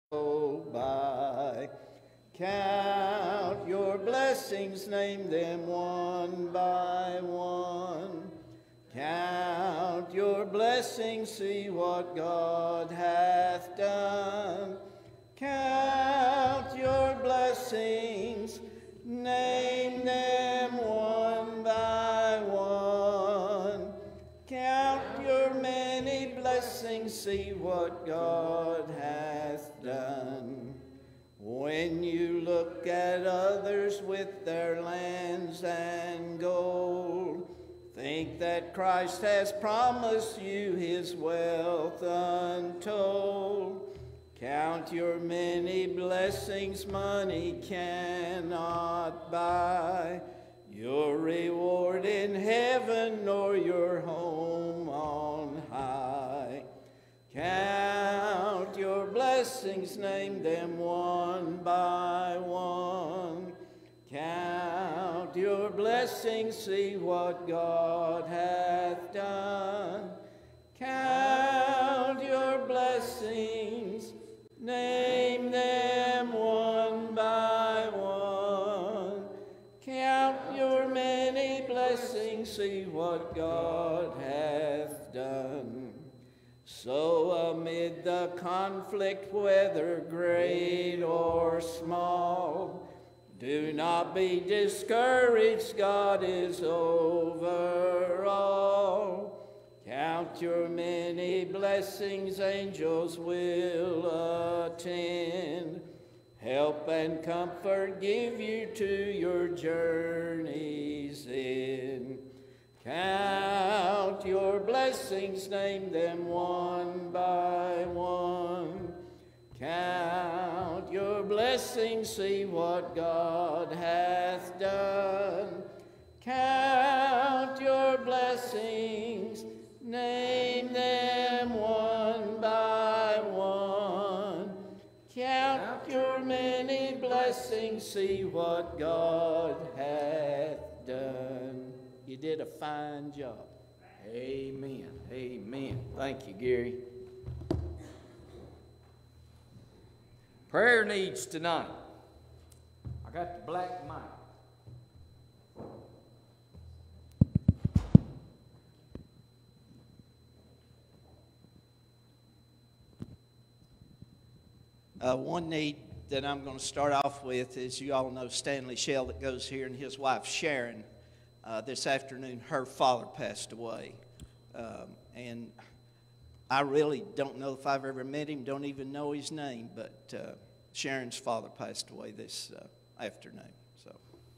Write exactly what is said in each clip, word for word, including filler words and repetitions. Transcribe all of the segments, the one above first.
go by. Count your blessings, name them one by one. Count your blessings, see what God hath done. Count your blessings, name them one by one. Count your many blessings, see what God hath done. When you look at others with their lands and gold, think that Christ has promised you his wealth untold. Count your many blessings, money cannot buy your reward in heaven nor your home on high. Count your blessings, name them one by one. Count your blessings, see what God hath done. Count your blessings, name them one by one. Count your many blessings, see what God hath done. So amid the conflict, whether great or small, do not be discouraged, God is over all. Count your many blessings, angels will attend. Help and comfort give you to your journey's end. Count your blessings, name them one by one. Count your blessings, see what God hath done. Count your blessings, name them one by one. Count your many blessings, see what God hath done. You did a fine job. Amen. Amen. Thank you, Gary. Prayer needs tonight. I got the black mic. Uh, one need that I'm going to start off with is, you all know Stanley Shell that goes here, and his wife Sharon. Uh, this afternoon, her father passed away. Um, and I really don't know if I've ever met him, don't even know his name, but uh, Sharon's father passed away this uh, afternoon. So,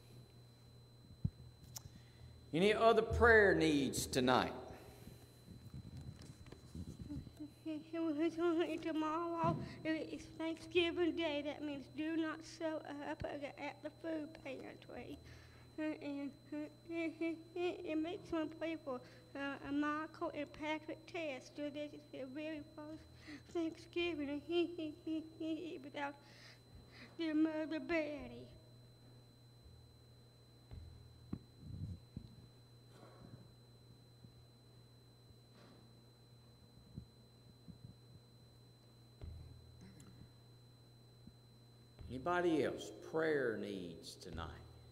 any other prayer needs tonight? Tomorrow is Thanksgiving Day. That means do not show up at the food pantry. And it makes one pray for uh, Michael and Patrick Test. So this is their very first Thanksgiving without their mother Betty. Anybody else? Prayer needs tonight.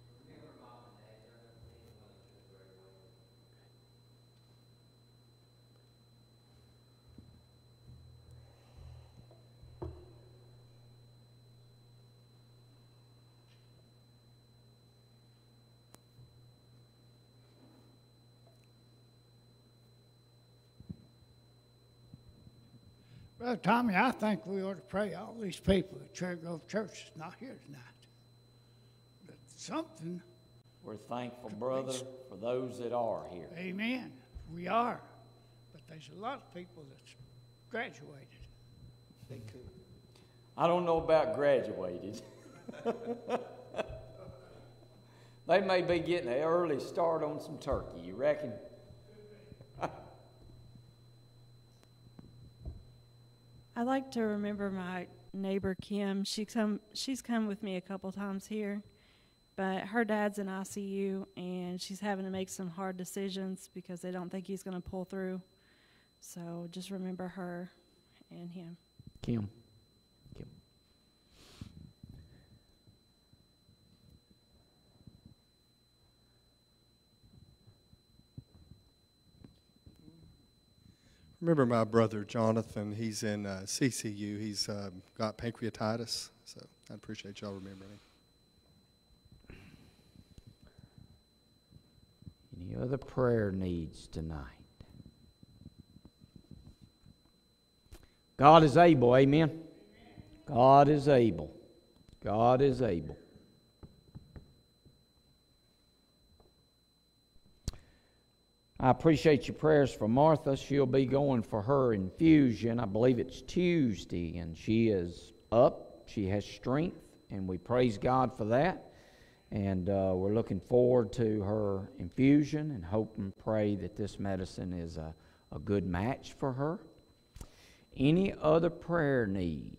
Brother Tommy, I think we ought to pray all these people at Cherry Grove Church is not here tonight. But something. We're thankful, brother, for those that are here. Amen. We are. But there's a lot of people that's graduated. They could. I don't know about graduated. They may be getting an early start on some turkey, you reckon? I like to remember my neighbor Kim. She come, she's come with me a couple times here, but her dad's in I C U, and she's having to make some hard decisions because they don't think he's going to pull through. So just remember her and him. Kim. Kim. Remember my brother Jonathan, he's in uh, C C U. He's uh, got pancreatitis, so I appreciate y'all remembering him. Any other prayer needs tonight? God is able, amen? God is able. God is able. I appreciate your prayers for Martha. She'll be going for her infusion. I believe it's Tuesday, and she is up. She has strength, and we praise God for that. And uh, we're looking forward to her infusion and hope and pray that this medicine is a, a good match for her. Any other prayer needs?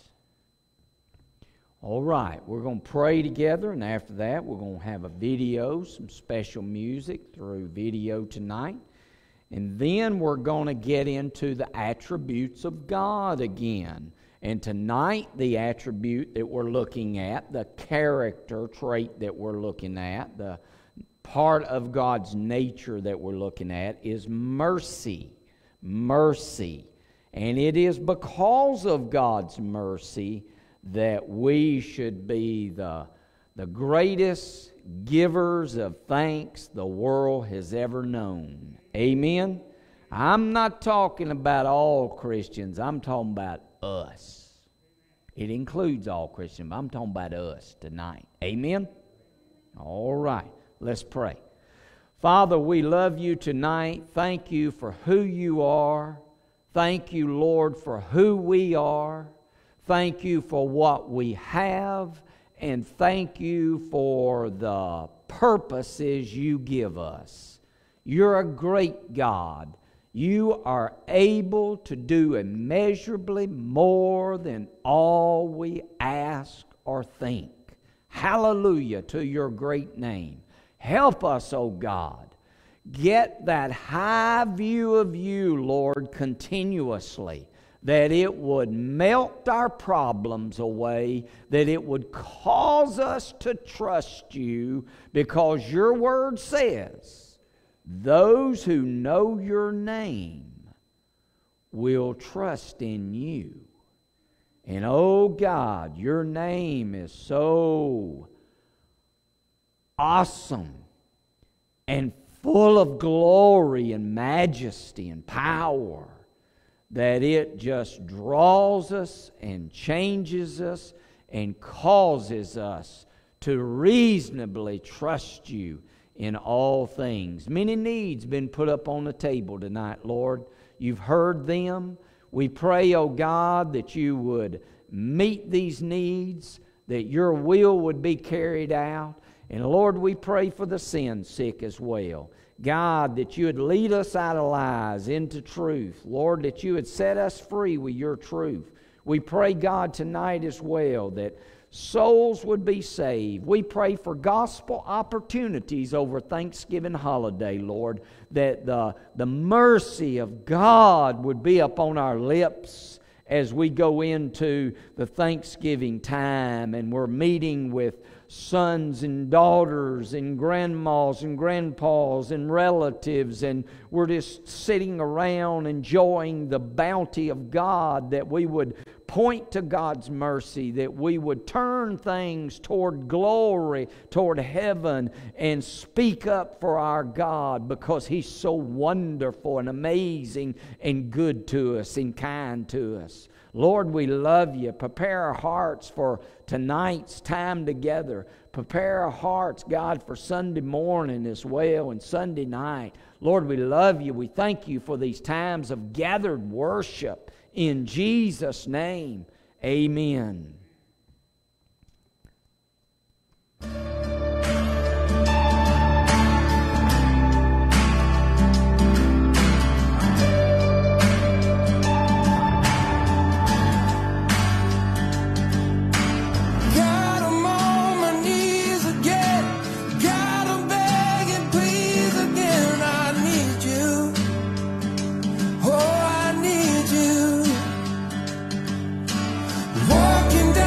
All right, we're going to pray together, and after that we're going to have a video, some special music through video tonight. And then we're going to get into the attributes of God again. And tonight the attribute that we're looking at, the character trait that we're looking at, the part of God's nature that we're looking at is mercy. Mercy. And it is because of God's mercy that we should be the, the greatest givers of thanks the world has ever known. Amen? I'm not talking about all Christians. I'm talking about us. It includes all Christians, but I'm talking about us tonight. Amen? All right. Let's pray. Father, we love you tonight. Thank you for who you are. Thank you, Lord, for who we are. Thank you for what we have, and thank you for the purposes you give us. You're a great God. You are able to do immeasurably more than all we ask or think. Hallelujah to your great name. Help us, O God. Get that high view of you, Lord, continuously, that it would melt our problems away, that it would cause us to trust you, because your word says, those who know your name will trust in you. And oh God, your name is so awesome and full of glory and majesty and power, that it just draws us and changes us and causes us to reasonably trust you in all things. Many needs been put up on the table tonight, Lord. You've heard them. We pray, oh God, that you would meet these needs, that your will would be carried out. And Lord, we pray for the sin sick as well. God, that you would lead us out of lies into truth. Lord, that you would set us free with your truth. We pray, God, tonight as well, that souls would be saved. We pray for gospel opportunities over Thanksgiving holiday, Lord, that the, the mercy of God would be upon our lips as we go into the Thanksgiving time, and we're meeting with sons and daughters and grandmas and grandpas and relatives, and we're just sitting around enjoying the bounty of God, that we would point to God's mercy, that we would turn things toward glory, toward heaven, and speak up for our God, because He's so wonderful and amazing and good to us and kind to us. Lord, we love you. Prepare our hearts for tonight's time together. Prepare our hearts, God, for Sunday morning as well and Sunday night. Lord, we love you. We thank you for these times of gathered worship. In Jesus' name, amen. Walking down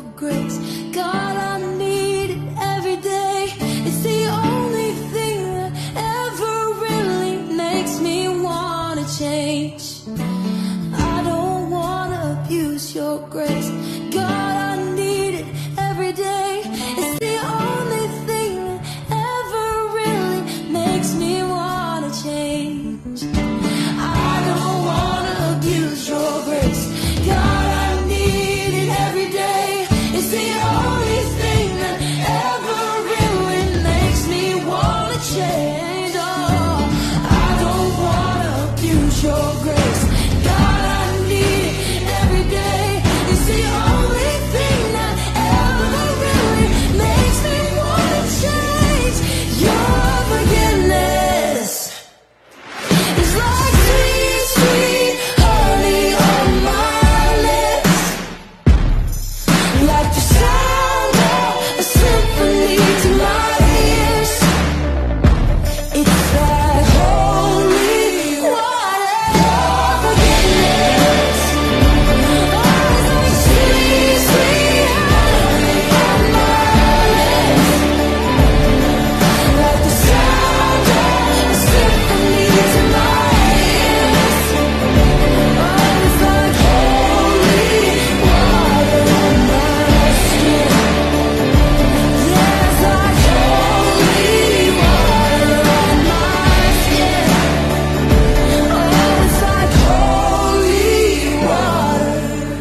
grace. God, I need it every day. It's the only thing that ever really makes me wanna change. I don't wanna abuse your grace. God, I need it every day. It's the only thing that ever really makes me wanna change. I don't wanna abuse your grace. God, I need it every day. It's the only thing that ever really makes me wanna change. Oh, I don't wanna abuse your grace. God, I need it every day. It's the only thing that ever really makes me wanna change. Your forgiveness is like sweet, sweet honey on my lips, like the sound of a symphony to my ears. It's that holy water of forgiveness. Oh, it's like sweet, sweet honey on my lips, like the sound of a symphony to my ears. Oh, it's like holy water on my skin. Yeah, it's like holy water on my skin. Oh, it's like holy water.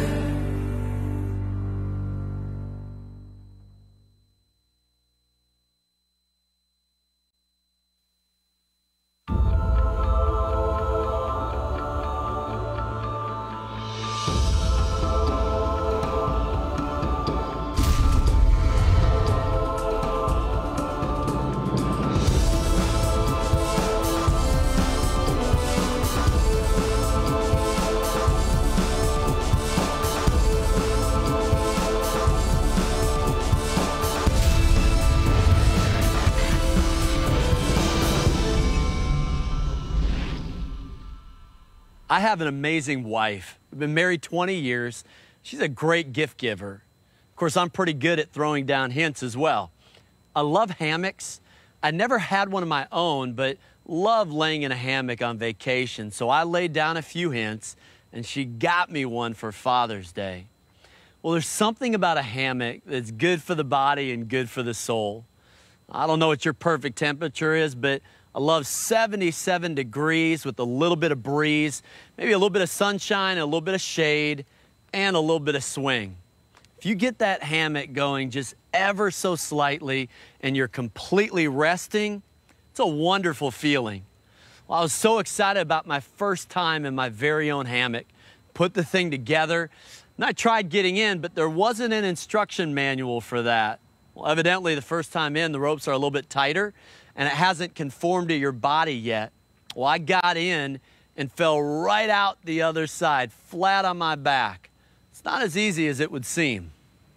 I have an amazing wife. We've been married twenty years. She's a great gift giver. Of course, I'm pretty good at throwing down hints as well. I love hammocks. I never had one of my own, but love laying in a hammock on vacation. So I laid down a few hints, and she got me one for Father's Day. Well, there's something about a hammock that's good for the body and good for the soul. I don't know what your perfect temperature is, but I love seventy-seven degrees with a little bit of breeze, maybe a little bit of sunshine, a little bit of shade, and a little bit of swing. If you get that hammock going just ever so slightly and you're completely resting, it's a wonderful feeling. Well, I was so excited about my first time in my very own hammock. Put the thing together, and I tried getting in, but there wasn't an instruction manual for that. Well, evidently the first time in, the ropes are a little bit tighter, and it hasn't conformed to your body yet. Well, I got in and fell right out the other side, flat on my back. It's not as easy as it would seem.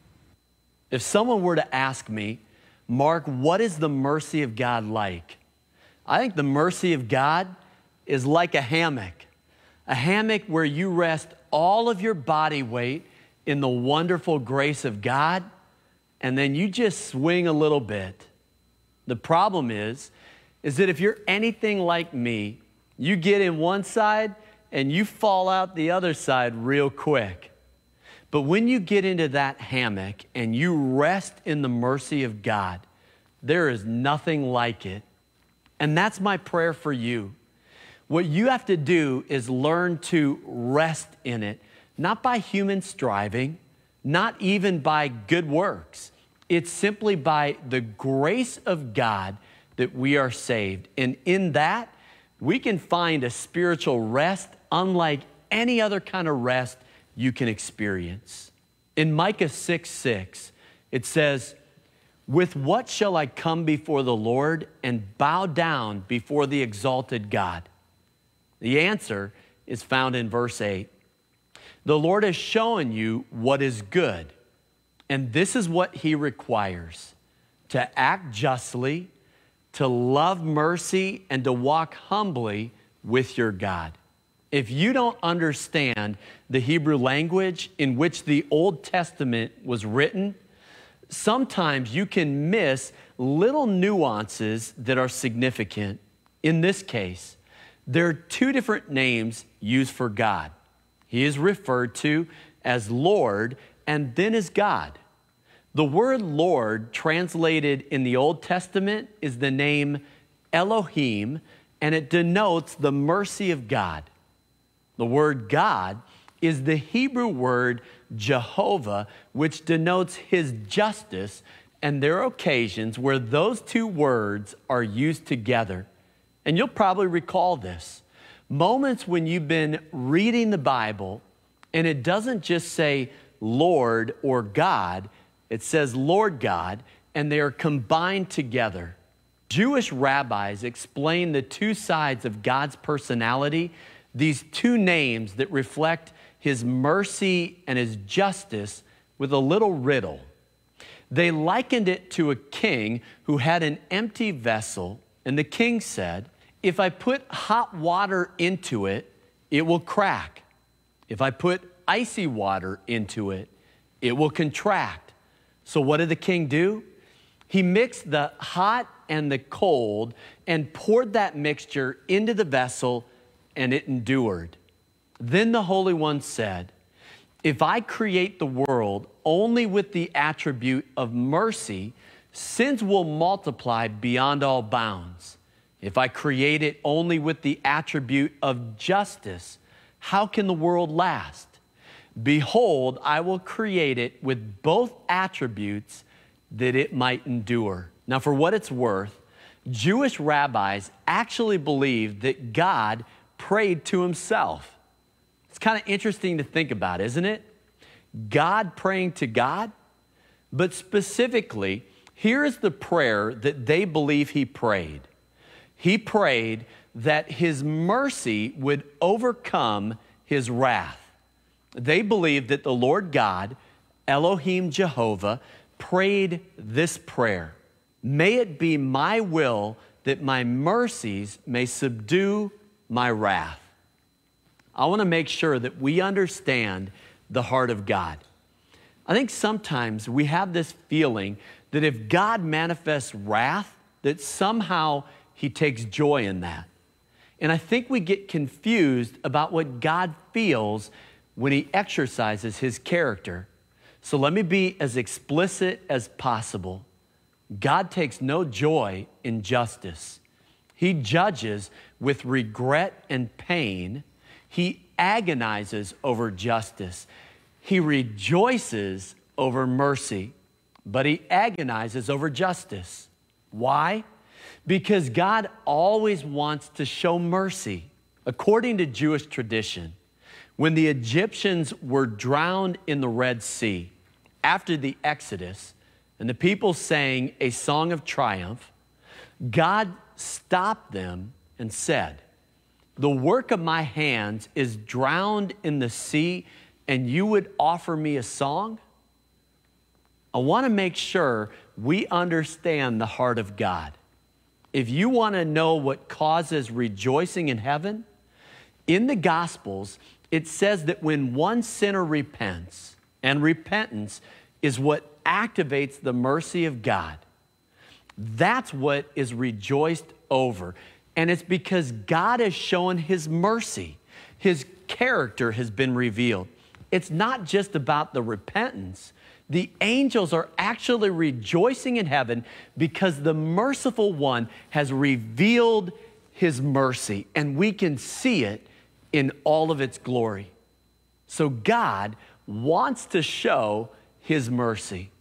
If someone were to ask me, Mark, what is the mercy of God like? I think the mercy of God is like a hammock. A hammock where you rest all of your body weight in the wonderful grace of God, and then you just swing a little bit. The problem is, is that if you're anything like me, you get in one side and you fall out the other side real quick. But when you get into that hammock and you rest in the mercy of God, there is nothing like it. And that's my prayer for you. What you have to do is learn to rest in it, not by human striving, not even by good works. It's simply by the grace of God that we are saved. And in that, we can find a spiritual rest unlike any other kind of rest you can experience. In Micah six six, it says, "With what shall I come before the Lord and bow down before the exalted God?" The answer is found in verse eight. The Lord has shown you what is good, and this is what He requires: to act justly, to love mercy, and to walk humbly with your God. If you don't understand the Hebrew language in which the Old Testament was written, sometimes you can miss little nuances that are significant. In this case, there are two different names used for God. He is referred to as Lord and then as God. The word Lord translated in the Old Testament is the name Elohim, and it denotes the mercy of God. The word God is the Hebrew word Jehovah, which denotes his justice, and there are occasions where those two words are used together. And you'll probably recall this. Moments when you've been reading the Bible and it doesn't just say Lord or God, it says Lord God, and they are combined together. Jewish rabbis explain the two sides of God's personality, these two names that reflect his mercy and his justice, with a little riddle. They likened it to a king who had an empty vessel, and the king said, if I put hot water into it, it will crack. If I put icy water into it, it will contract. So what did the king do? He mixed the hot and the cold and poured that mixture into the vessel, and it endured. Then the Holy One said, if I create the world only with the attribute of mercy, sins will multiply beyond all bounds. If I create it only with the attribute of justice, how can the world last? Behold, I will create it with both attributes that it might endure. Now, for what it's worth, Jewish rabbis actually believed that God prayed to himself. It's kind of interesting to think about, isn't it? God praying to God? But specifically, here is the prayer that they believe he prayed. He prayed that his mercy would overcome his wrath. They believed that the Lord God, Elohim Jehovah, prayed this prayer. May it be my will that my mercies may subdue my wrath. I want to make sure that we understand the heart of God. I think sometimes we have this feeling that if God manifests wrath, that somehow he takes joy in that. And I think we get confused about what God feels when he exercises his character. So let me be as explicit as possible. God takes no joy in justice. He judges with regret and pain. He agonizes over justice. He rejoices over mercy, but he agonizes over justice. Why? Because God always wants to show mercy. According to Jewish tradition, when the Egyptians were drowned in the Red Sea after the Exodus, and the people sang a song of triumph, God stopped them and said, the work of my hands is drowned in the sea, and you would offer me a song? I want to make sure we understand the heart of God. If you want to know what causes rejoicing in heaven, in the Gospels, it says that when one sinner repents, and repentance is what activates the mercy of God, that's what is rejoiced over. And it's because God has shown his mercy. His character has been revealed. It's not just about the repentance. The angels are actually rejoicing in heaven because the merciful one has revealed his mercy, and we can see it in all of its glory. So God wants to show his mercy.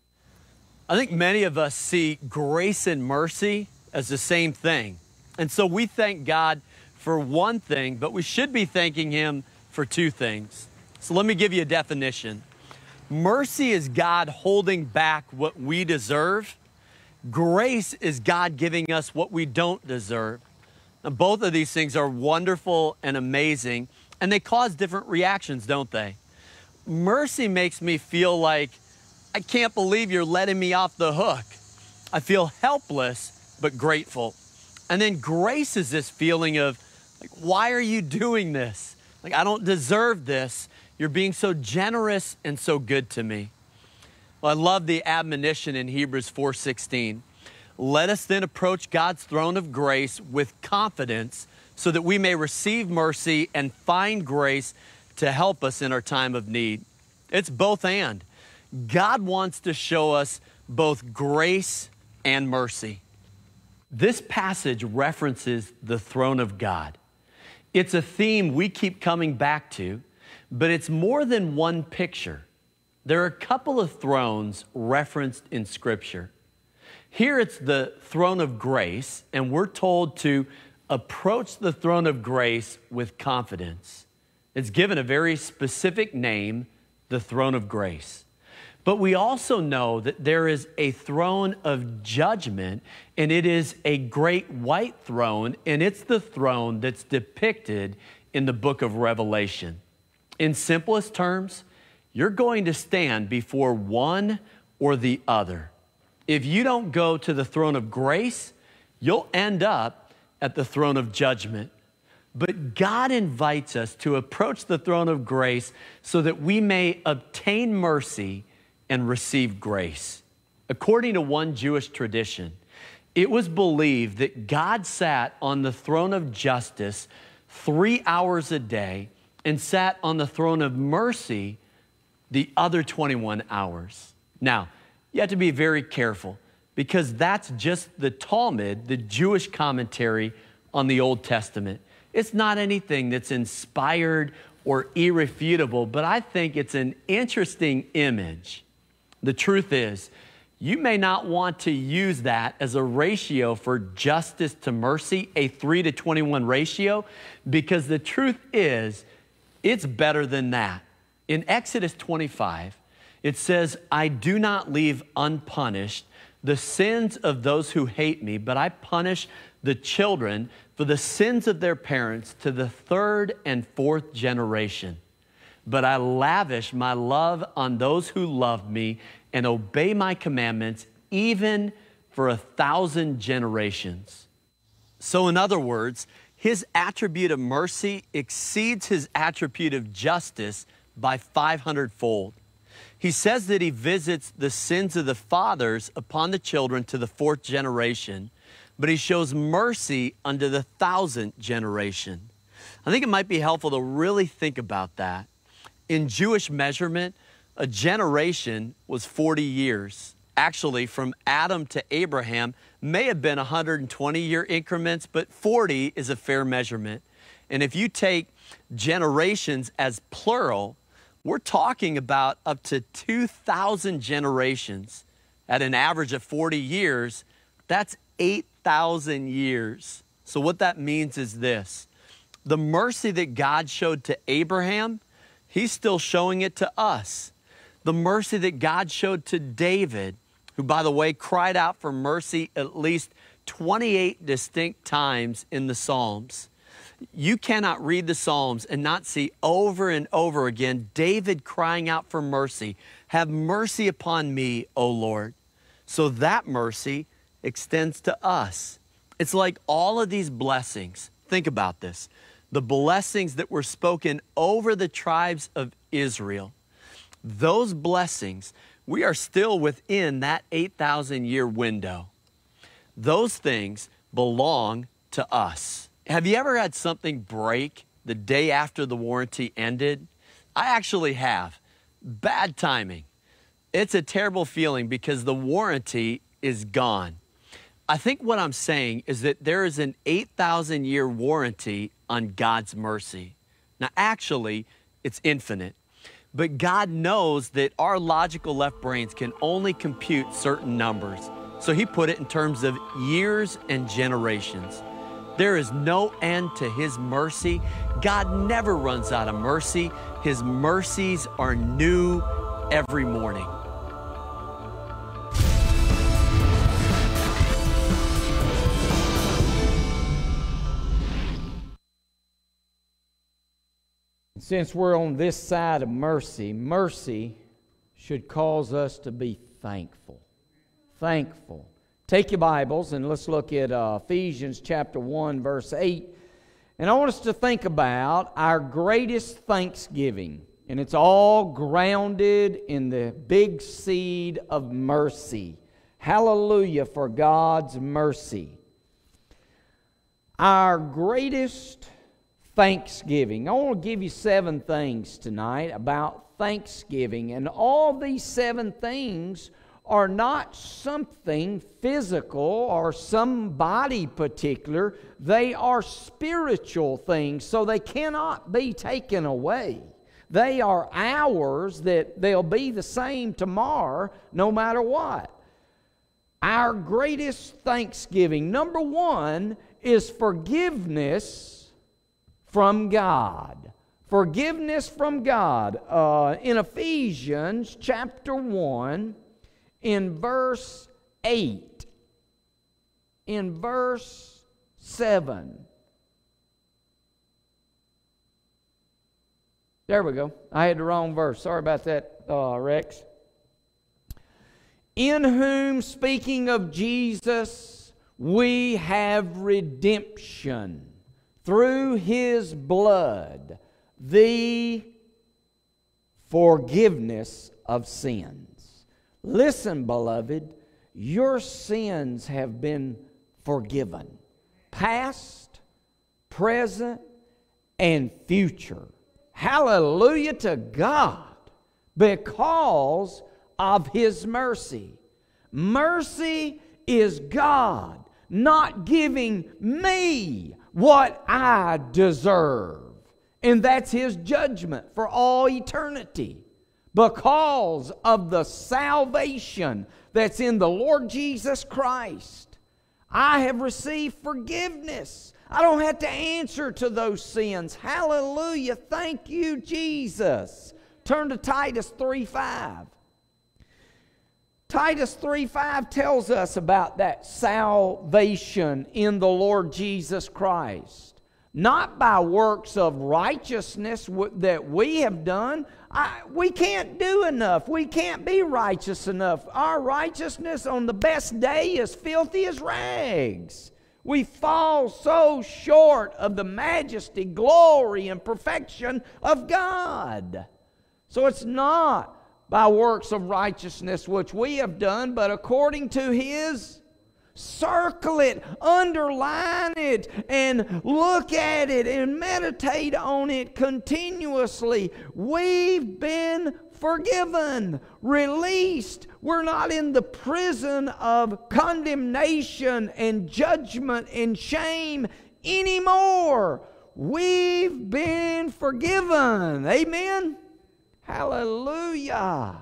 I think many of us see grace and mercy as the same thing. And so we thank God for one thing, but we should be thanking him for two things. So let me give you a definition. Mercy is God holding back what we deserve. Grace is God giving us what we don't deserve. Now, both of these things are wonderful and amazing, and they cause different reactions, don't they? Mercy makes me feel like, I can't believe you're letting me off the hook. I feel helpless, but grateful. And then grace is this feeling of, Like, why are you doing this? Like, I don't deserve this. You're being so generous and so good to me. Well, I love the admonition in Hebrews four sixteen. Let us then approach God's throne of grace with confidence so that we may receive mercy and find grace to help us in our time of need. It's both and. God wants to show us both grace and mercy. This passage references the throne of God. It's a theme we keep coming back to, but it's more than one picture. There are a couple of thrones referenced in Scripture. Here it's the throne of grace, and we're told to approach the throne of grace with confidence. It's given a very specific name, the throne of grace. But we also know that there is a throne of judgment, and it is a great white throne, and it's the throne that's depicted in the book of Revelation. In simplest terms, you're going to stand before one or the other. If you don't go to the throne of grace, you'll end up at the throne of judgment. But God invites us to approach the throne of grace so that we may obtain mercy and receive grace. According to one Jewish tradition, it was believed that God sat on the throne of justice three hours a day and sat on the throne of mercy the other twenty-one hours. Now, you have to be very careful because that's just the Talmud, the Jewish commentary on the Old Testament. It's not anything that's inspired or irrefutable, but I think it's an interesting image. The truth is, you may not want to use that as a ratio for justice to mercy, a three to twenty-one ratio, because the truth is, it's better than that. In Exodus twenty-five, it says, I do not leave unpunished the sins of those who hate me, but I punish the children for the sins of their parents to the third and fourth generation. But I lavish my love on those who love me and obey my commandments, even for a thousand generations. So in other words, his attribute of mercy exceeds his attribute of justice by five hundred fold. He says that he visits the sins of the fathers upon the children to the fourth generation, but he shows mercy unto the thousandth generation. I think it might be helpful to really think about that. In Jewish measurement, a generation was forty years. Actually, from Adam to Abraham may have been one hundred twenty year increments, but forty is a fair measurement. And if you take generations as plural, we're talking about up to two thousand generations. At an average of forty years, that's eight thousand years. So what that means is this. The mercy that God showed to Abraham, he's still showing it to us. The mercy that God showed to David, who, by the way, cried out for mercy at least twenty-eight distinct times in the Psalms. You cannot read the Psalms and not see over and over again David crying out for mercy. Have mercy upon me, O Lord. So that mercy extends to us. It's like all of these blessings. Think about this. The blessings that were spoken over the tribes of Israel. Those blessings, we are still within that eight thousand year window. Those things belong to us. Have you ever had something break the day after the warranty ended? I actually have. Bad timing. It's a terrible feeling because the warranty is gone. I think what I'm saying is that there is an eight thousand year warranty on God's mercy. Now, actually, it's infinite. But God knows that our logical left brains can only compute certain numbers. So he put it in terms of years and generations. There is no end to his mercy. God never runs out of mercy. His mercies are new every morning. Since we're on this side of mercy, mercy should cause us to be thankful. Thankful. Take your Bibles and let's look at uh, Ephesians chapter one, verse eight. And I want us to think about our greatest thanksgiving. And it's all grounded in the big seed of mercy. Hallelujah for God's mercy. Our greatest thanksgiving. I want to give you seven things tonight about thanksgiving. And all these seven things are not something physical or somebody particular. They are spiritual things, so they cannot be taken away. They are ours, that they'll be the same tomorrow no matter what. Our greatest thanksgiving, number one, is forgiveness from God. Forgiveness from God. Uh, in Ephesians chapter one, in verse eight, in verse seven. There we go. I had the wrong verse. Sorry about that, uh, Rex. In whom, speaking of Jesus, we have redemption through His blood, the forgiveness of sins. Listen, beloved, your sins have been forgiven, past, present, and future. Hallelujah to God, because of His mercy. Mercy is God not giving me what I deserve. And that's His judgment for all eternity. Because of the salvation that's in the Lord Jesus Christ, I have received forgiveness. I don't have to answer to those sins. Hallelujah. Thank you, Jesus. Turn to Titus three five. Titus three five tells us about that salvation in the Lord Jesus Christ. Not by works of righteousness that we have done. I, we can't do enough. We can't be righteous enough. Our righteousness on the best day is filthy as rags. We fall so short of the majesty, glory, and perfection of God. So it's not by works of righteousness which we have done, but according to His. Circle it, underline it, and look at it and meditate on it continuously. We've been forgiven, released. We're not in the prison of condemnation and judgment and shame anymore. We've been forgiven. Amen? Hallelujah.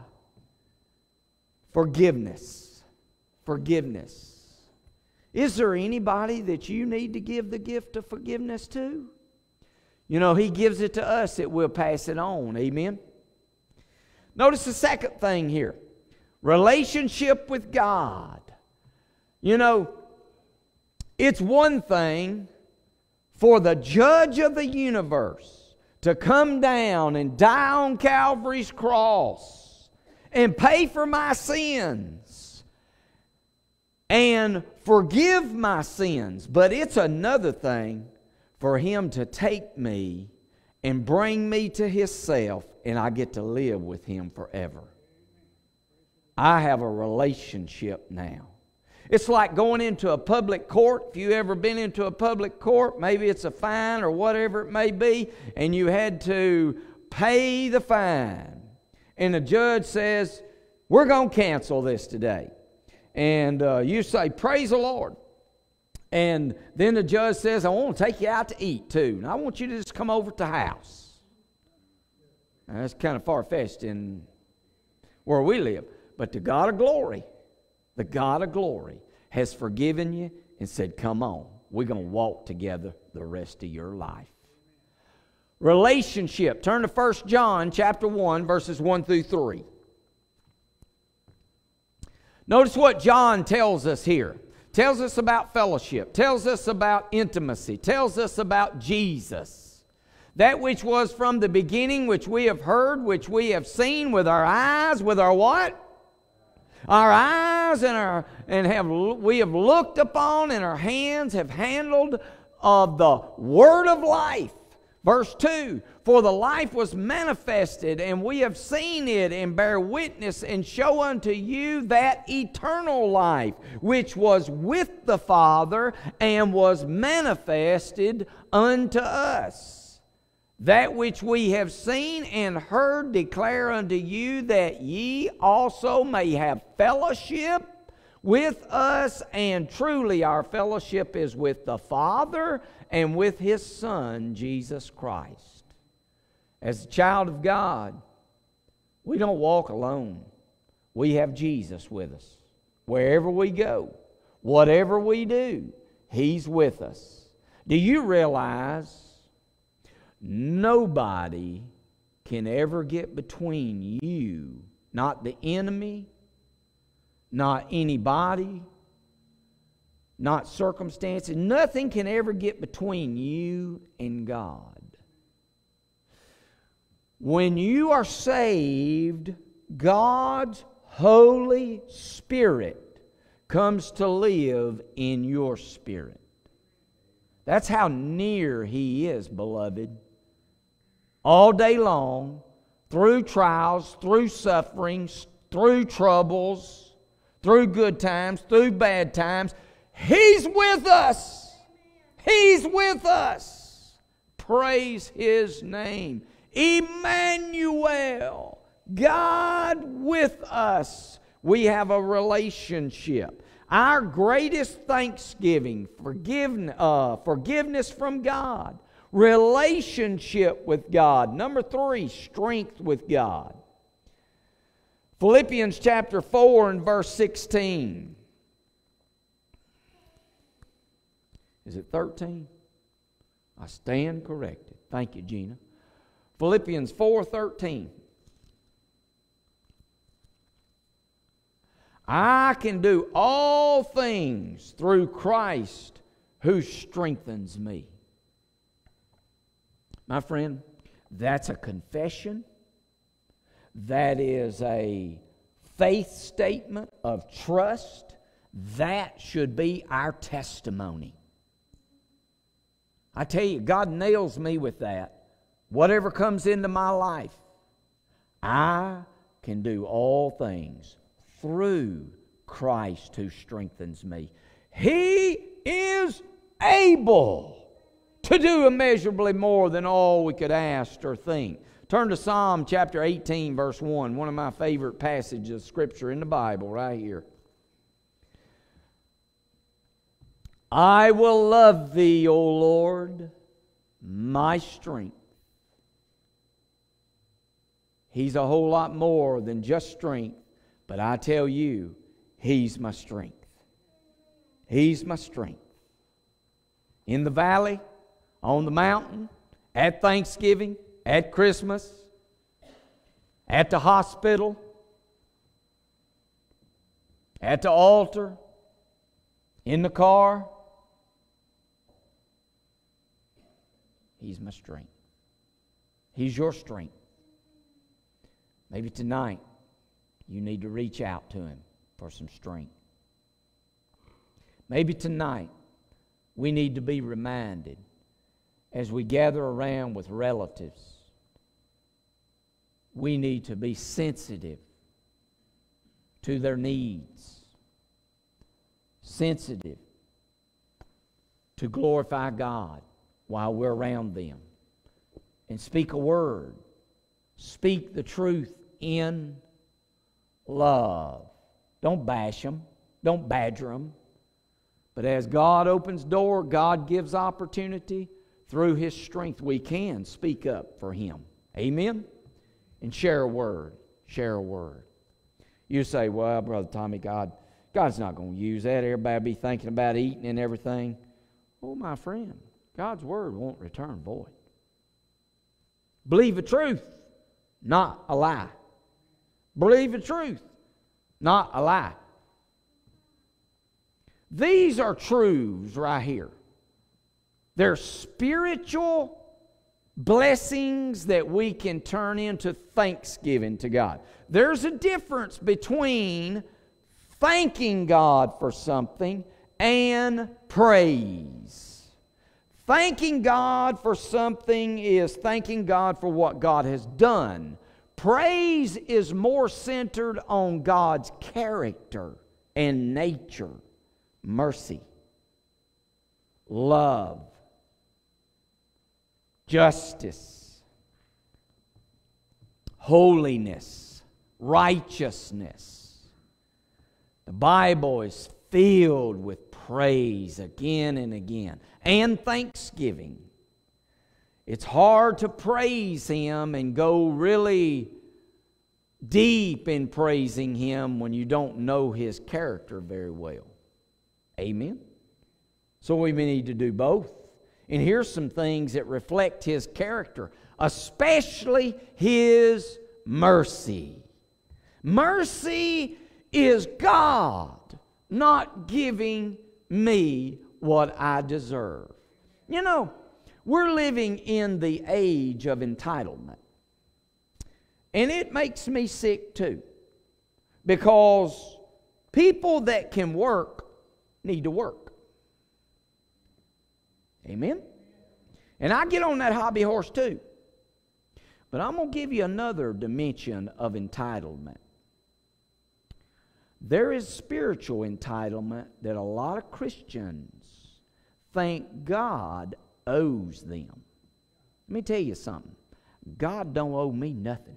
Forgiveness. Forgiveness. Is there anybody that you need to give the gift of forgiveness to? You know, He gives it to us that we'll pass it on. Amen? Notice the second thing here. Relationship with God. You know, it's one thing for the judge of the universe to come down and die on Calvary's cross and pay for my sins and forgive my sins. But it's another thing for Him to take me and bring me to Himself, and I get to live with Him forever. I have a relationship now. It's like going into a public court. If you've ever been into a public court, maybe it's a fine or whatever it may be, and you had to pay the fine. And the judge says, we're going to cancel this today. And uh, you say, praise the Lord. And then the judge says, I want to take you out to eat too. And I want you to just come over to the house. Now, that's kind of far-fetched in where we live. But the God of glory, the God of glory has forgiven you and said, come on, we're going to walk together the rest of your life. Relationship. Turn to First John chapter one, verses one through three. Notice what John tells us here. Tells us about fellowship. Tells us about intimacy. Tells us about Jesus. That which was from the beginning, which we have heard, which we have seen with our eyes, with our what? Our eyes and our and have we have looked upon, and our hands have handled of the Word of life. Verse two, for the life was manifested, and we have seen it, and bear witness, and show unto you that eternal life, which was with the Father, and was manifested unto us. That which we have seen and heard declare unto you, that ye also may have fellowship with us, and truly our fellowship is with the Father and with His Son, Jesus Christ. As a child of God, we don't walk alone. We have Jesus with us. Wherever we go, whatever we do, He's with us. Do you realize nobody can ever get between you, not the enemy, not anybody, not circumstances. Nothing can ever get between you and God. When you are saved, God's Holy Spirit comes to live in your spirit. That's how near He is, beloved. All day long, through trials, through sufferings, through troubles, through good times, through bad times, He's with us. He's with us. Praise His name. Emmanuel, God with us. We have a relationship. Our greatest thanksgiving, forgiveness, uh, forgiveness from God, relationship with God. Number three, strength with God. Philippians chapter four and verse sixteen. Is it thirteen? I stand corrected. Thank you, Gina. Philippians four thirteen. I can do all things through Christ who strengthens me. My friend, that's a confession. That is a faith statement of trust. That should be our testimony. I tell you, God nails me with that. Whatever comes into my life, I can do all things through Christ who strengthens me. He is able to do immeasurably more than all we could ask or think. Turn to Psalm chapter eighteen, verse one, one of my favorite passages of Scripture in the Bible right here. I will love Thee, O Lord, my strength. He's a whole lot more than just strength, but I tell you, He's my strength. He's my strength. In the valley, on the mountain, at Thanksgiving, at Christmas, at the hospital, at the altar, in the car, He's my strength. He's your strength. Maybe tonight you need to reach out to Him for some strength. Maybe tonight we need to be reminded as we gather around with relatives, we need to be sensitive to their needs, sensitive to glorify God while we're around them, and speak a word, speak the truth in love. Don't bash them, don't badger them, but as God opens door, God gives opportunity. Through His strength, we can speak up for Him. Amen? And share a word. Share a word. You say, well, Brother Tommy, God, God's not going to use that. Everybody be thinking about eating and everything. Oh, my friend, God's word won't return void. Believe the truth, not a lie. Believe the truth, not a lie. These are truths right here. They're spiritual blessings that we can turn into thanksgiving to God. There's a difference between thanking God for something and praise. Thanking God for something is thanking God for what God has done. Praise is more centered on God's character and nature. Mercy, love, justice, holiness, righteousness. The Bible is filled with praise again and again, and thanksgiving. It's hard to praise Him and go really deep in praising Him when you don't know His character very well. Amen? So we may need to do both. And here's some things that reflect His character, especially His mercy. Mercy is God not giving me what I deserve. You know, we're living in the age of entitlement. And it makes me sick too. Because people that can work need to work. Amen? And I get on that hobby horse too. But I'm going to give you another dimension of entitlement. There is spiritual entitlement that a lot of Christians think God owes them. Let me tell you something. God don't owe me nothing.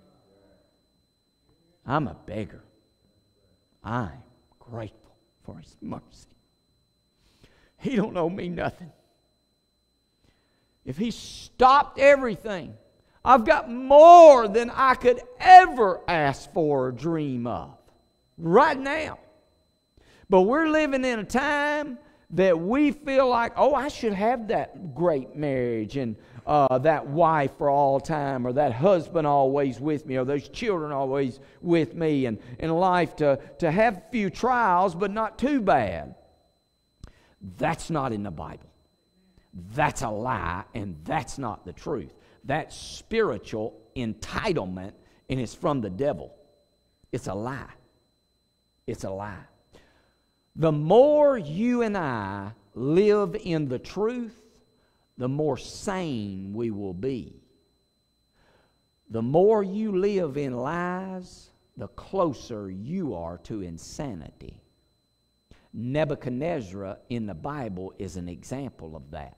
I'm a beggar. I'm grateful for His mercy. He don't owe me nothing. If He stopped everything, I've got more than I could ever ask for or dream of right now. But we're living in a time that we feel like, oh, I should have that great marriage and uh, that wife for all time, or that husband always with me, or those children always with me, and in life to, to have a few trials, but not too bad. That's not in the Bible. That's a lie, and that's not the truth. That's spiritual entitlement, and it's from the devil. It's a lie. It's a lie. The more you and I live in the truth, the more sane we will be. The more you live in lies, the closer you are to insanity. Nebuchadnezzar in the Bible is an example of that.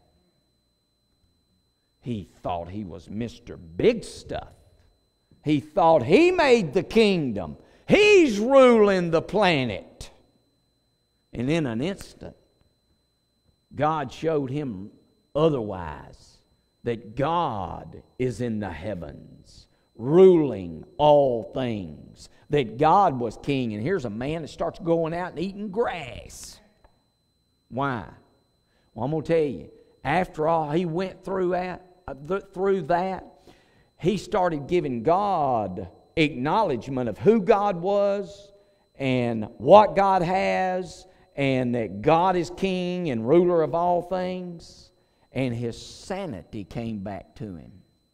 He thought he was Mister Big Stuff. He thought he made the kingdom. He's ruling the planet. And in an instant, God showed him otherwise, that God is in the heavens, ruling all things, that God was king. And here's a man that starts going out and eating grass. Why? Well, I'm going to tell you, after all he went through that, uh, through that, he started giving God acknowledgement of who God was and what God has, and that God is king and ruler of all things. And his sanity came back to him.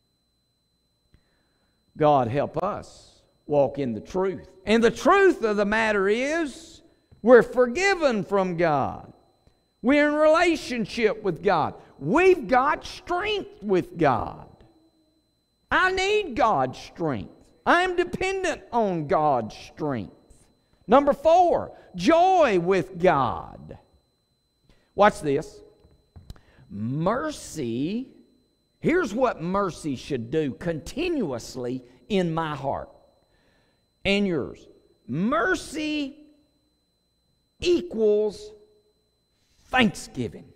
God help us walk in the truth. And the truth of the matter is, we're forgiven from God. We're in relationship with God. We've got strength with God. I need God's strength. I'm dependent on God's strength. Number four, joy with God. Watch this. Mercy, here's what mercy should do continuously in my heart and yours. Mercy equals thanksgiving.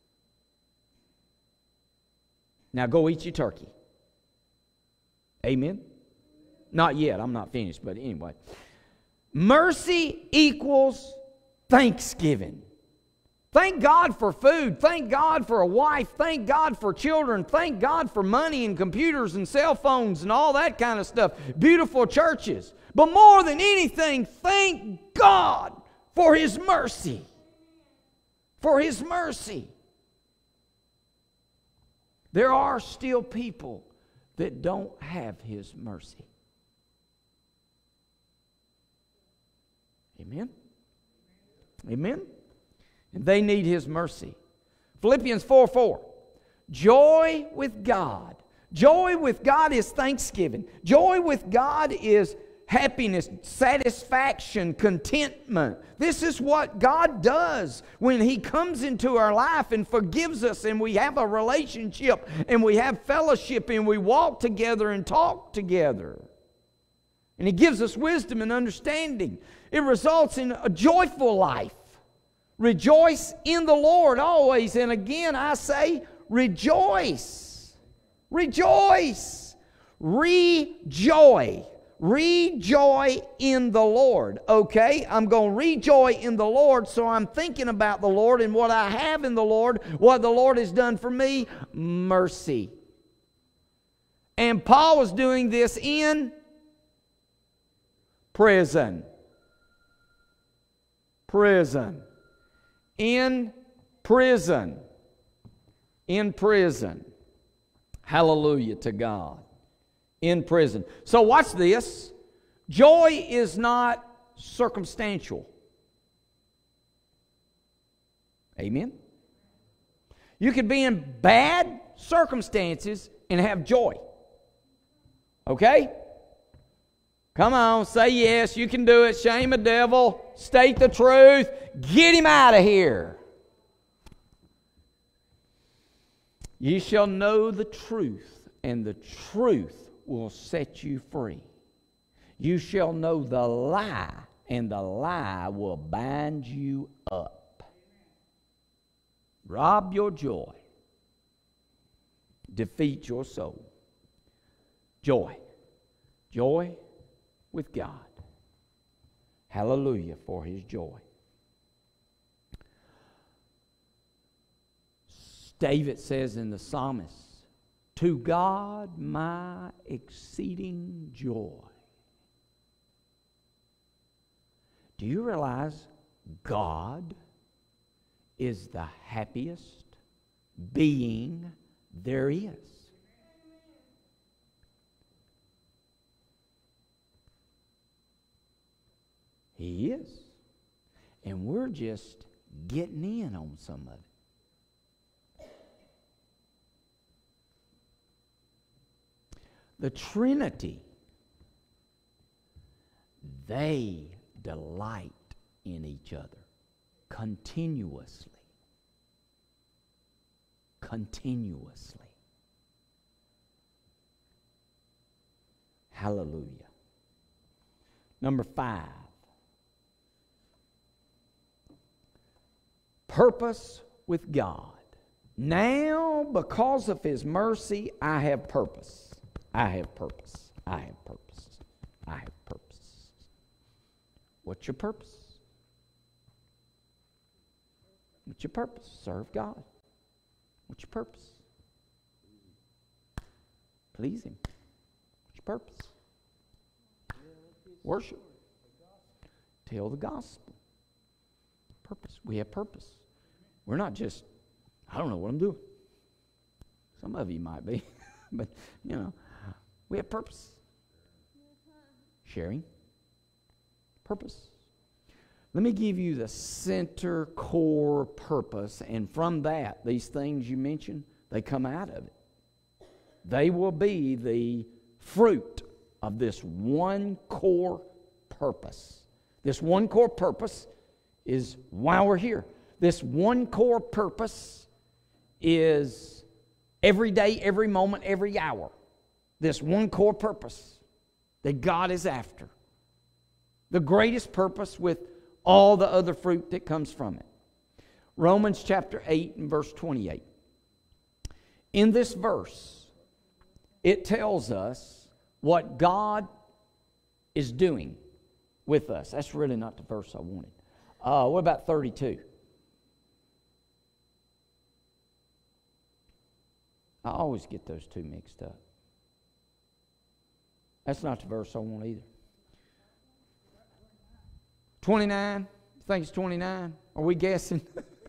Now go eat your turkey. Amen? Not yet, I'm not finished, but anyway. Mercy equals thanksgiving. Thank God for food. Thank God for a wife. Thank God for children. Thank God for money and computers and cell phones and all that kind of stuff. Beautiful churches. But more than anything, thank God for His mercy. For His mercy. There are still people that don't have His mercy. Amen? Amen? And they need His mercy. Philippians four four. Joy with God. Joy with God is thanksgiving. Joy with God is happiness, satisfaction, contentment. This is what God does when He comes into our life and forgives us, and we have a relationship, and we have fellowship, and we walk together and talk together. And He gives us wisdom and understanding. It results in a joyful life. Rejoice in the Lord always. And again, I say, rejoice. Rejoice. Rejoice. Rejoice in the Lord. Okay, I'm going to rejoice in the Lord, so I'm thinking about the Lord and what I have in the Lord, what the Lord has done for me. Mercy. And Paul was doing this in prison. Prison. In prison. In prison. Hallelujah to God. In prison. So watch this. Joy is not circumstantial. Amen? You could be in bad circumstances and have joy. Okay? Come on, say yes, you can do it. Shame the devil. State the truth. Get him out of here. Ye shall know the truth, and the truth will set you free. You shall know the lie, and the lie will bind you up. Rob your joy. Defeat your soul. Joy. Joy with God. Hallelujah for His joy. David says in the psalmist, to God my exceeding joy. Do you realize God is the happiest being there is? He is. And we're just getting in on some of it. The Trinity, they delight in each other continuously. Continuously. Hallelujah. Number five. Purpose with God. Now, because of His mercy, I have purpose. I have purpose. I have purpose. I have purpose. What's your purpose? What's your purpose? Serve God. What's your purpose? Please Him. What's your purpose? Worship. Tell the gospel. Purpose. We have purpose. We're not just, I don't know what I'm doing. Some of you might be, but, you know, we have purpose. Sharing. Purpose. Let me give you the center core purpose, and from that, these things you mentioned, they come out of it. They will be the fruit of this one core purpose. This one core purpose is why we're here. This one core purpose is every day, every moment, every hour. This one core purpose that God is after. The greatest purpose with all the other fruit that comes from it. Romans chapter eight and verse twenty-eight. In this verse, it tells us what God is doing with us. That's really not the verse I wanted. Uh, what about thirty-two? I always get those two mixed up. That's not the verse I want either. twenty-nine? You think it's twenty-nine? Are we guessing?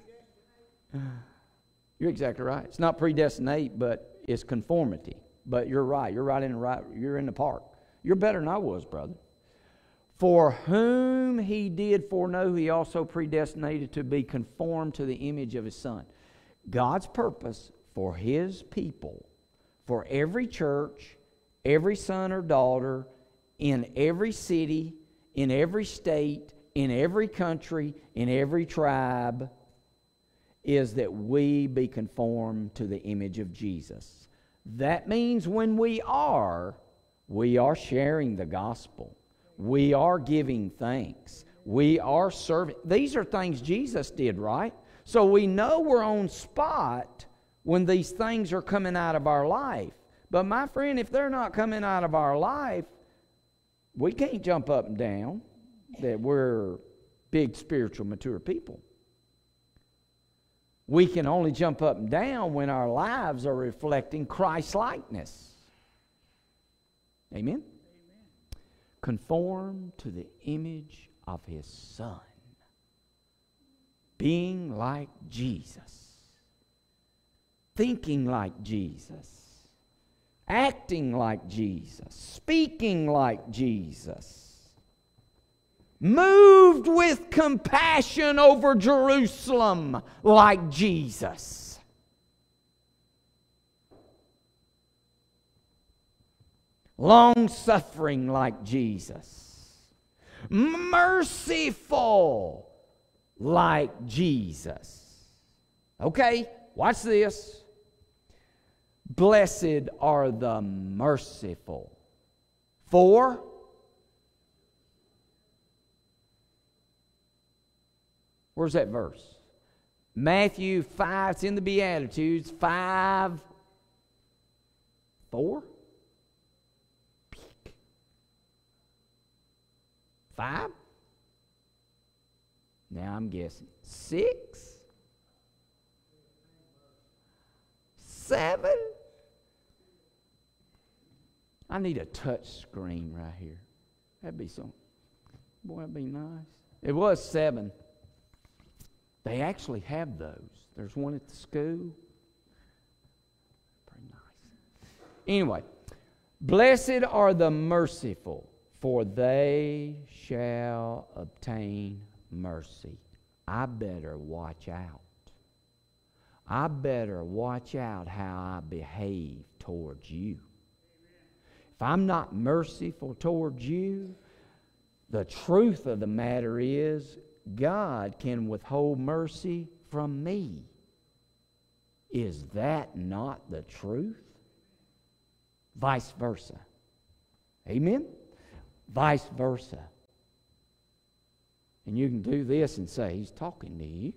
You're exactly right. It's not predestinate, but it's conformity. But you're right. You're right in the right. You're in the park. You're better than I was, brother. For whom He did foreknow, He also predestinated to be conformed to the image of His Son. God's purpose for His people, for every church, every son or daughter, in every city, in every state, in every country, in every tribe, is that we be conformed to the image of Jesus. That means when we are, we are sharing the gospel. We are giving thanks. We are serving. These are things Jesus did, right? So we know we're on spot when these things are coming out of our life. But my friend, if they're not coming out of our life, we can't jump up and down that we're big spiritual mature people. We can only jump up and down when our lives are reflecting Christ-likeness. Amen? Amen? Conform to the image of His Son. Being like Jesus. Thinking like Jesus. Acting like Jesus. Speaking like Jesus. Moved with compassion over Jerusalem like Jesus. Long-suffering like Jesus. Merciful like Jesus. Okay, watch this. Blessed are the merciful, for where's that verse? Matthew five, it's in the Beatitudes, five, four? Five? Now I'm guessing. Six? Seven? I need a touch screen right here. That'd be so, boy, that'd be nice. It was seven. They actually have those. There's one at the school. Pretty nice. Anyway, blessed are the merciful, for they shall obtain mercy. I better watch out. I better watch out how I behave towards you. If I'm not merciful towards you, the truth of the matter is God can withhold mercy from me. Is that not the truth? Vice versa. Amen? Vice versa. And you can do this and say, He's talking to you.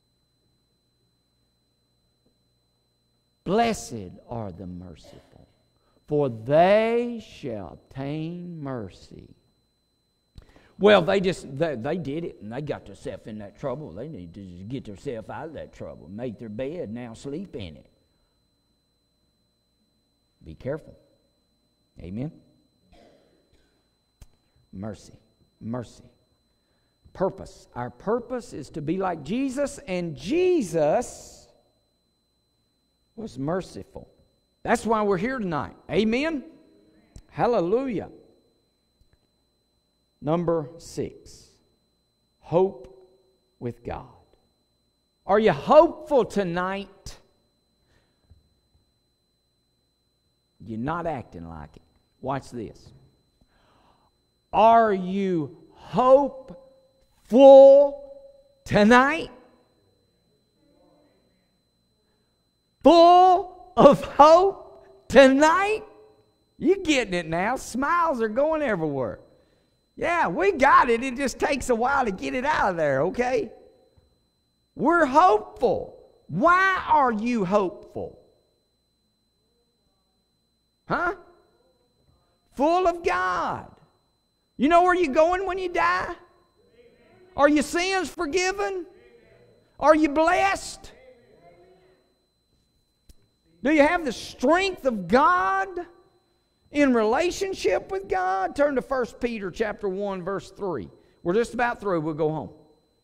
Blessed are the merciful, for they shall obtain mercy. Well, they just, they, they did it, and they got themselves in that trouble. They need to just get themselves out of that trouble. Make their bed, now sleep in it. Be careful. Amen? Mercy. Mercy. Purpose. Our purpose is to be like Jesus, and Jesus was merciful. That's why we're here tonight. Amen? Hallelujah. Number six, hope with God. Are you hopeful tonight? You're not acting like it. Watch this. Are you hopeful tonight? Full of hope tonight? You're getting it now. Smiles are going everywhere. Yeah, we got it. It just takes a while to get it out of there, okay? We're hopeful. Why are you hopeful? Huh? Full of God. You know where you're going when you die? Are your sins forgiven? Are you blessed? Do you have the strength of God in relationship with God? Turn to First Peter chapter one, verse three. We're just about through. We'll go home.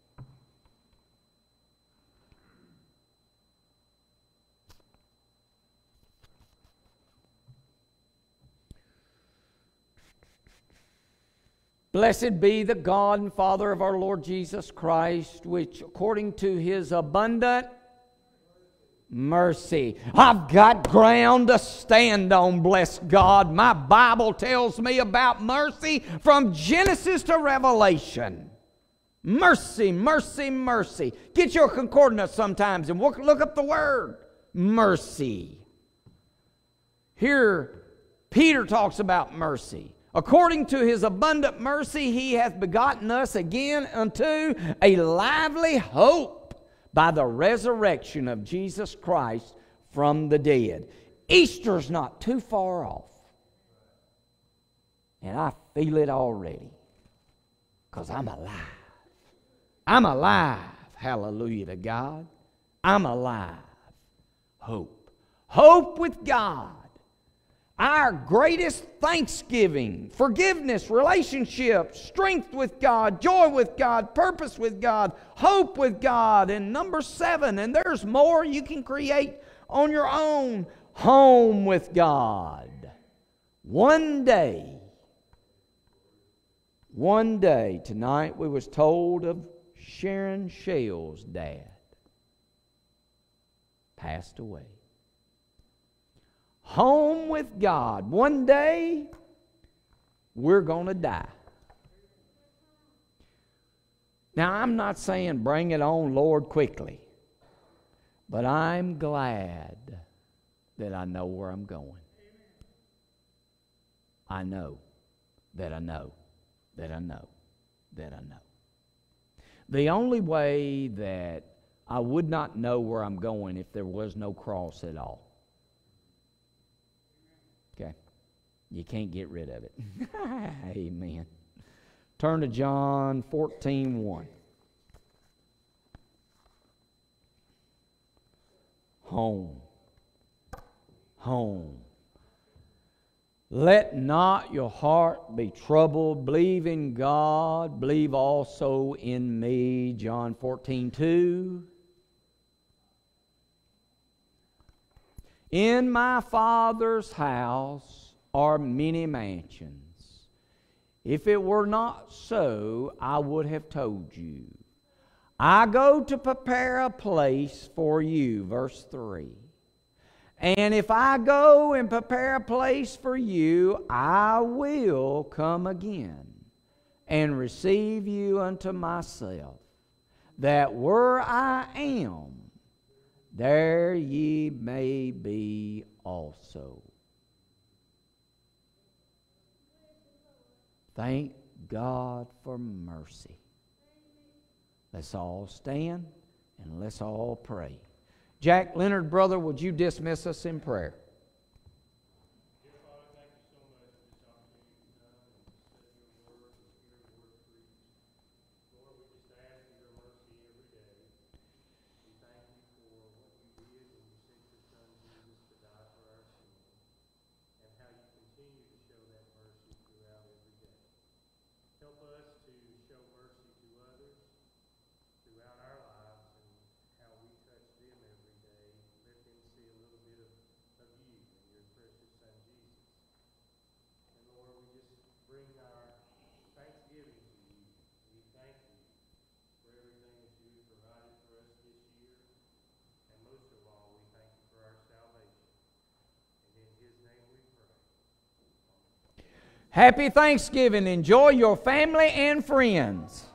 Blessed be the God and Father of our Lord Jesus Christ, which according to His abundant mercy. I've got ground to stand on, bless God. My Bible tells me about mercy from Genesis to Revelation. Mercy, mercy, mercy. Get your concordance sometimes and look, look up the word mercy. Here, Peter talks about mercy. According to his abundant mercy, he hath begotten us again unto a lively hope by the resurrection of Jesus Christ from the dead. Easter's not too far off. And I feel it already. Because I'm alive. I'm alive. Hallelujah to God. I'm alive. Hope. Hope with God. Our greatest thanksgiving, forgiveness, relationship, strength with God, joy with God, purpose with God, hope with God, and number seven, and there's more you can create on your own, home with God. One day, one day, tonight we was told of Sharon Shell's dad. Passed away. Home with God. One day, we're going to die. Now, I'm not saying bring it on, Lord, quickly. But I'm glad that I know where I'm going. I know that I know that I know that I know. The only way that I would not know where I'm going if there was no cross at all. Okay? You can't get rid of it. Amen. Turn to John fourteen one. Home. Home. Let not your heart be troubled. Believe in God. Believe also in me. John fourteen two. In my Father's house are many mansions. If it were not so, I would have told you. I go to prepare a place for you. Verse three. And if I go and prepare a place for you, I will come again and receive you unto myself, that where I am, there ye may be also. Thank God for mercy. Let's all stand and let's all pray. Jack Leonard, brother, would you dismiss us in prayer? Happy Thanksgiving. Enjoy your family and friends.